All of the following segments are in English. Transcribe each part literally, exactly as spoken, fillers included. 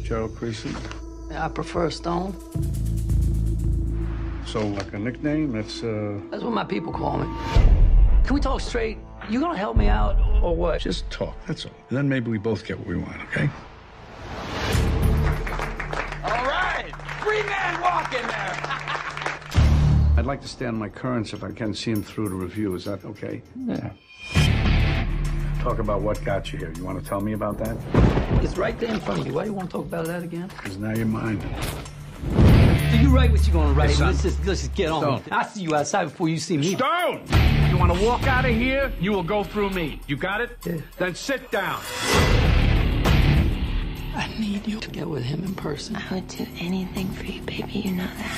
Gerald Creasy? I prefer Stone. So, like a nickname? That's, uh... That's what my people call me. Can we talk straight? You gonna help me out, or what? Just talk, that's all. And then maybe we both get what we want, okay? All right! Free man walk in there! I'd like to stay on my currents if I can see him through the review. Is that okay? Yeah. Talk about what got you here. You want to tell me about that? It's right there in front of you. Why do you want to talk about that again? Because now you're mine. So you write what you're gonna write. Hey, let's just let's just get on. Stone. I'll see you outside before you see me. Stone! You want to walk out of here? You will go through me. You got it? Yeah. Then sit down. I need you to get with him in person. I would do anything for you, baby. You know that.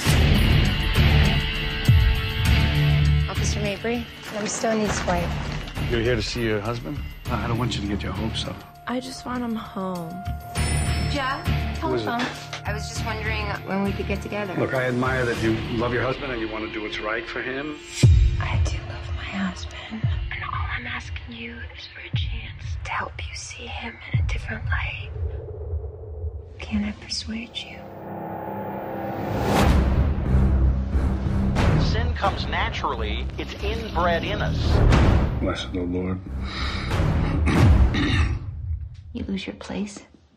Officer Mabry, I'm Stoney's wife. You're here to see your husband? I don't want you to get your hopes up. I just want him home. Jack, Who is it? telephone. I was just wondering when we could get together. Look, I admire that you love your husband and you want to do what's right for him. I do love my husband, and all I'm asking you is for a chance to help you see him in a different light. Can I persuade you? Sin comes naturally. It's inbred in us. Blessed, O Lord. You lose your place.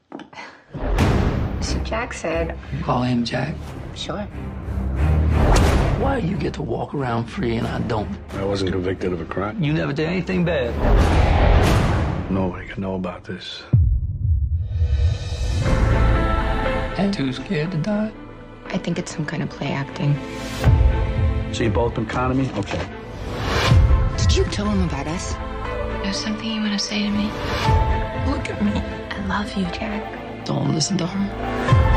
So Jack said, You call him Jack. sure. Why do you get to walk around free and I don't? I wasn't convicted of a crime. You never did anything bad. Nobody can know about this. And too scared to die? I think it's some kind of play acting. So you both been conning me? Okay. Did you tell him about us? There's something you want to say to me? Look at me. I love you, Jack. Don't listen to her.